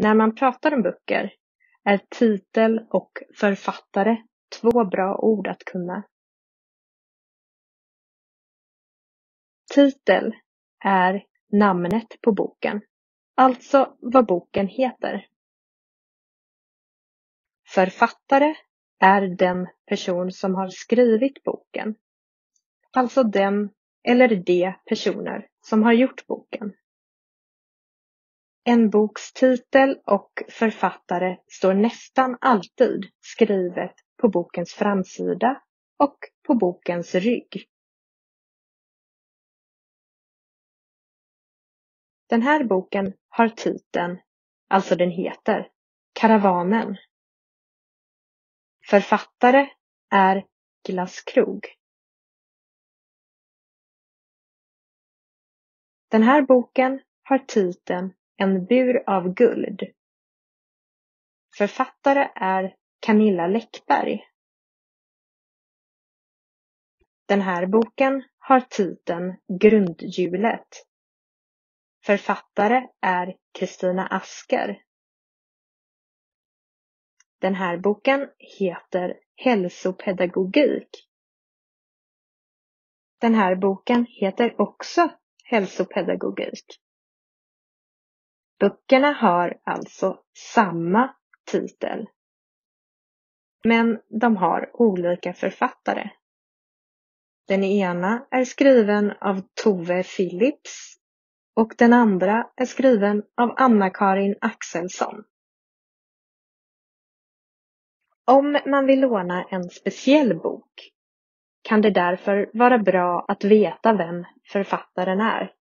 När man pratar om böcker är titel och författare två bra ord att kunna. Titel är namnet på boken, alltså vad boken heter. Författare är den person som har skrivit boken, alltså den eller de personer som har gjort boken. En boks titel och författare står nästan alltid skrivet på bokens framsida och på bokens rygg. Den här boken har titeln, alltså den heter, Karavanen. Författare är Niklas Krog. Den här boken har titeln En bur av guld. Författare är Camilla Läckberg. Den här boken har titeln Grundhjulet. Författare är Kristina Asker. Den här boken heter Hälsopedagogik. Den här boken heter också Hälsopedagogik. Böckerna har alltså samma titel, men de har olika författare. Den ena är skriven av Tove Phillips och den andra är skriven av Anna-Karin Axelsson. Om man vill låna en speciell bok kan det därför vara bra att veta vem författaren är.